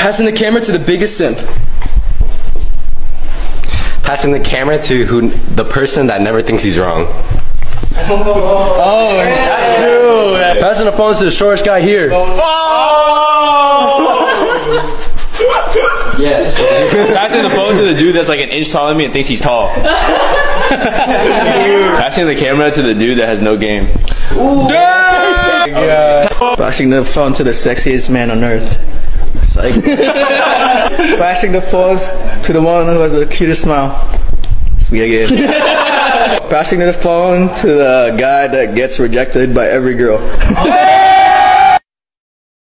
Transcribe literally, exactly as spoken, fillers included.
Passing the camera to the biggest simp. Passing the camera to who the person that never thinks he's wrong. Oh, that's true. Passing the phone to the shortest guy here. Oh! Yes. Passing the phone to the dude that's like an inch taller than me and thinks he's tall. Passing the camera to the dude that has no game. Yeah. Passing the phone to the sexiest man on earth. It's like passing the phone to the one who has the cutest smile. Sweet again. Passing the phone to the guy that gets rejected by every girl.